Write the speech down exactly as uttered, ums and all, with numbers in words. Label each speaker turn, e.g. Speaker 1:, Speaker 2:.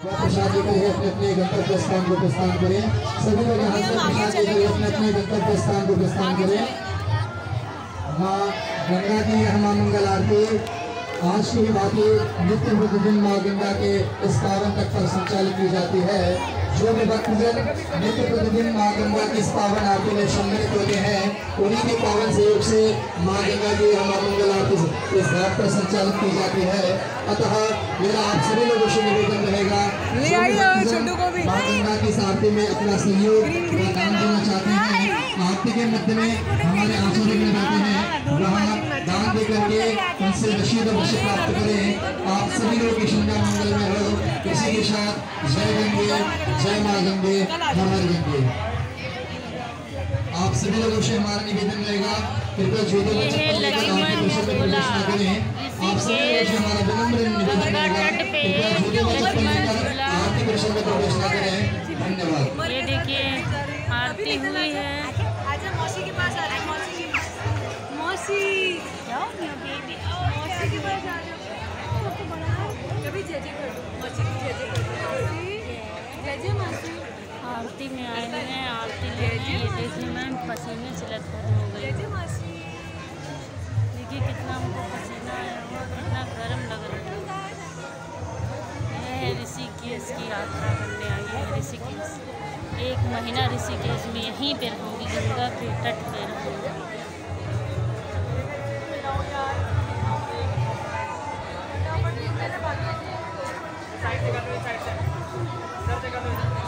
Speaker 1: प्रसाद के लिए अपने अपने गंतव्य स्थान को प्रस्थान करें। सभी लोग यहाँ से प्रसाद के लिए अपने अपने गंतव्य स्थान को प्रस्थान करें। माँ गंगा की यह मंगल आरती आज की भांति नित्य प्रतिदिन माँ गंगा के इस पावन तट पर संचालित की जाती है। जो भी भक्तजन नित्य प्रतिदिन माँ गंगा की इस पावन आरती में सम्मिलित होते हैं, उन्हीं के पावन सहयोग से माँ गंगा की यह मंगल आरती इस घाट पर संचालित की जाती है। अतः मेरा आप सभी लोगों से निवेदन रहेगा, माँ गंगा की इस आरती में अपना सहयोग व दान देना चाहते हैं, आरती के मध्य में हमारे आचार्य में रहते हैं, वहाँ दान दे करके उनसे रशीद अवश्य प्राप्त करें। आप सभी लोग की गंगा मंगल में हो। इसी के साथ जय गंगे, जय माँ गंगे, हमारे गंगे। आप सभी लोगों से हमारा निवेदन रहेगा, कृपया जूते में चप्पल लेकर आरती परिसर में प्रवेश न करें। आप सभी लोगों से हमारा विनम्र निवेदन रहेगा, कृपया जूते में चप्पल लेकर आरती परिसर में प्रवेश न करें। धन्यवाद।
Speaker 2: ये देखिए आरती हुई है।
Speaker 3: आजा मौसी के पास, आजा मौसी के पास। मौसी जाओ ना बेबी, मौसी के पास आ जाओ। कभी जय जय कर दो, मौसी की जय जय कर दो। जय जय मौसी।
Speaker 2: आरती में आए हैं, आरती ले रहे हैं। ये देखिए मैम पसीने से लथपथ हो गई।
Speaker 3: जय जय मौसी।
Speaker 2: देखिए कितना हमको पसीना आया हुआ, कितना गर्म लग रहा है। यह है ऋषिकेश की यात्रा करने आई है। ऋषिकेश एक महीना ऋषिकेश में यहीं पे रहूँगी, गंगा के तट पे रहूँगी।
Speaker 3: साइड से कर लो, साइड से।